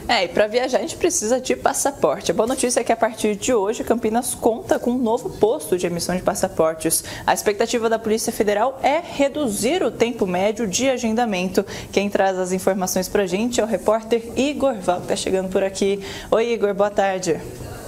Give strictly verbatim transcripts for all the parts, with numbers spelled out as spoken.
É, e para viajar a gente precisa de passaporte. A boa notícia é que a partir de hoje Campinas conta com um novo posto de emissão de passaportes. A expectativa da Polícia Federal é reduzir o tempo médio de agendamento. Quem traz as informações para a gente é o repórter Igor Val, que está chegando por aqui. Oi Igor, boa tarde.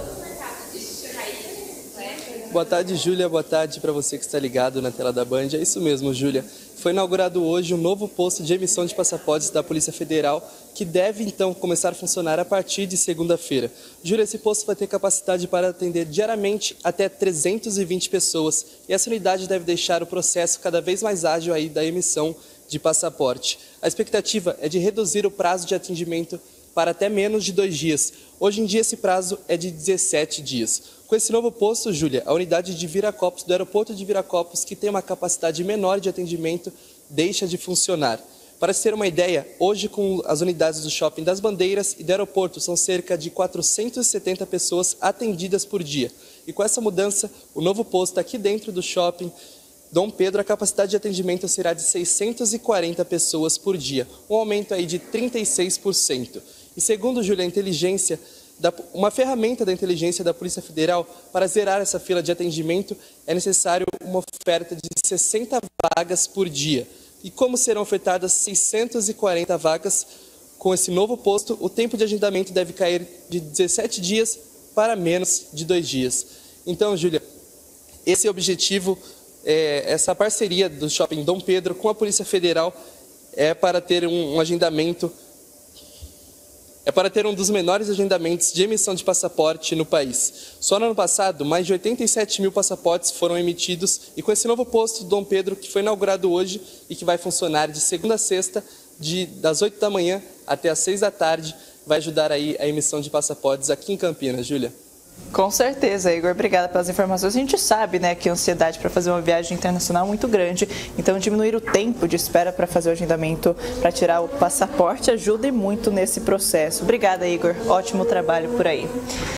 Boa tarde, Júlia. Boa tarde para você que está ligado na tela da Band. É isso mesmo, Júlia. Foi inaugurado hoje um novo posto de emissão de passaportes da Polícia Federal, que deve então começar a funcionar a partir de segunda-feira. Júlia, esse posto vai ter capacidade para atender diariamente até trezentas e vinte pessoas, e essa unidade deve deixar o processo cada vez mais ágil aí da emissão de passaporte. A expectativa é de reduzir o prazo de atendimento para até menos de dois dias. Hoje em dia esse prazo é de dezessete dias. Com esse novo posto, Júlia, a unidade de Viracopos, do aeroporto de Viracopos, que tem uma capacidade menor de atendimento, deixa de funcionar. Para se ter uma ideia, hoje com as unidades do Shopping das Bandeiras e do aeroporto são cerca de quatrocentas e setenta pessoas atendidas por dia. E com essa mudança, o novo posto aqui dentro do Shopping Dom Pedro, a capacidade de atendimento será de seiscentas e quarenta pessoas por dia, um aumento aí de trinta e seis por cento. E segundo, Júlia, a inteligência, uma ferramenta da inteligência da Polícia Federal, para zerar essa fila de atendimento, é necessário uma oferta de sessenta vagas por dia. E como serão ofertadas seiscentas e quarenta vagas com esse novo posto, o tempo de agendamento deve cair de dezessete dias para menos de dois dias. Então, Júlia, esse é o objetivo. É, essa parceria do Shopping Dom Pedro com a Polícia Federal é para ter um, um agendamento, é para ter um dos menores agendamentos de emissão de passaporte no país. Só no ano passado, mais de oitenta e sete mil passaportes foram emitidos, e com esse novo posto Dom Pedro, que foi inaugurado hoje e que vai funcionar de segunda a sexta, de, das oito da manhã até as seis da tarde, vai ajudar aí a emissão de passaportes aqui em Campinas, Júlia. Com certeza, Igor. Obrigada pelas informações. A gente sabe, né, que a ansiedade para fazer uma viagem internacional é muito grande, então diminuir o tempo de espera para fazer o agendamento, para tirar o passaporte, ajuda muito nesse processo. Obrigada, Igor. Ótimo trabalho por aí.